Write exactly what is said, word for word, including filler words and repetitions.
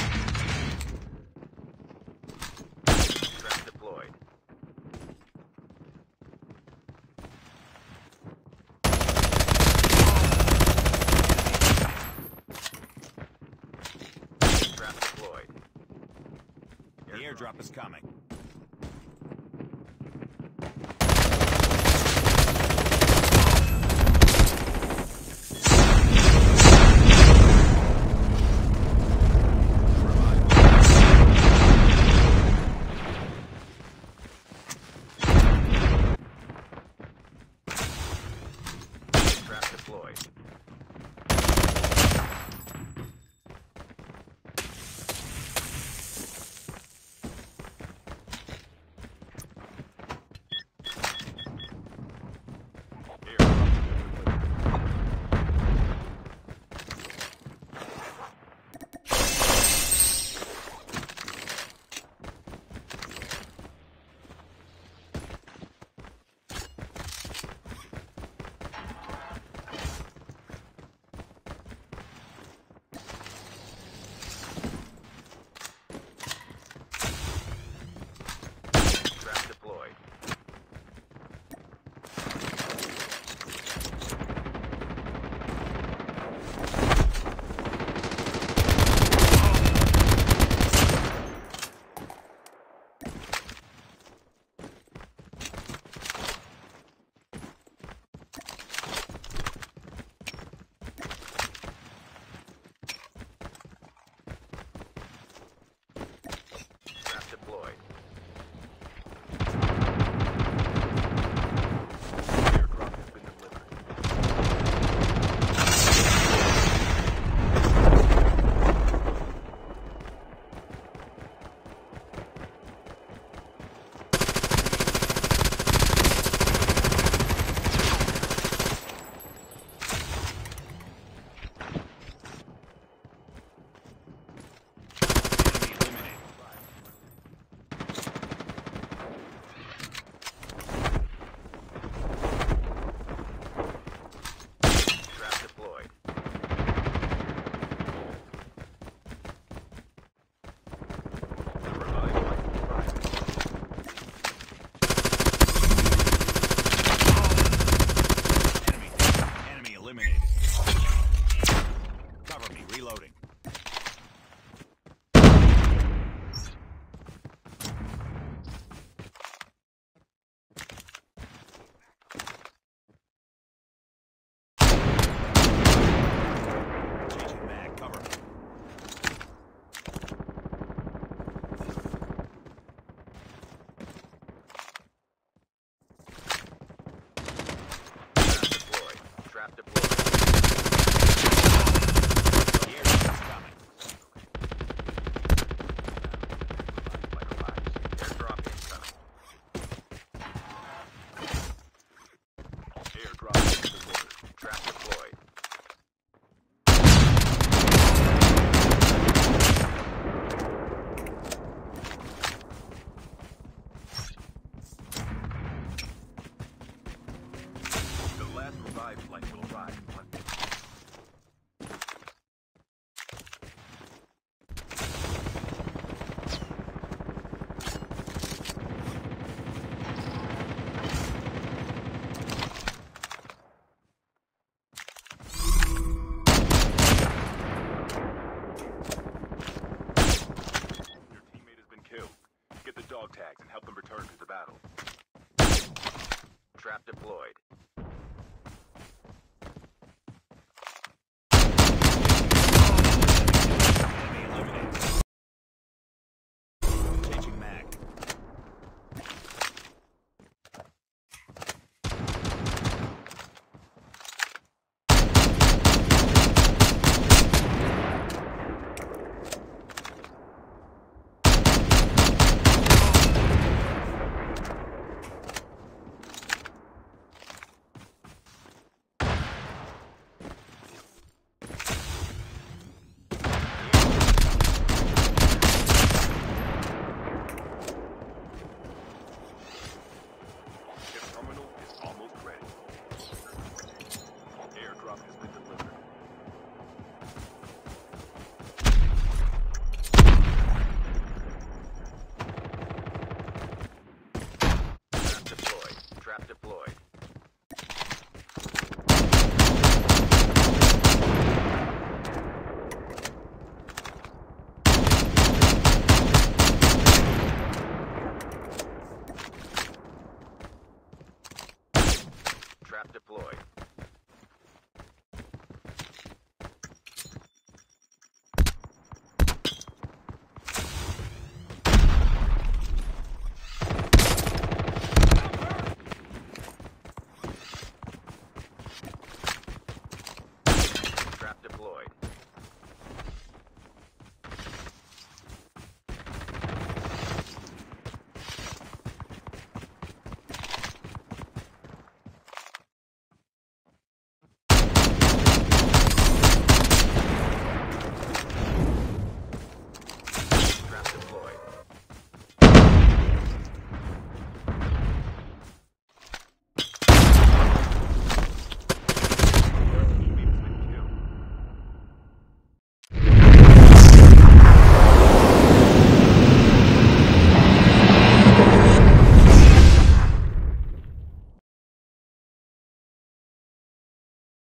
Trap deployed. Trap deployed. The airdrop is coming. Trap deployed. Trap deployed. Trap deployed. Airdrop has been delivered. Trap deployed. The revived flight will arrive. Enemy. Enemy eliminated. Cover me. Reloading. Changing mag. Cover me. Trap deployed. Trap deployed. The airdrop is coming. Flight arrives. Airdrop incoming. Airdrop has been delivered. Trap deployed. The last revived flight will arrive in one minute. Your teammate has been killed. Get the dog tags and help them return to the battle. Trap deployed.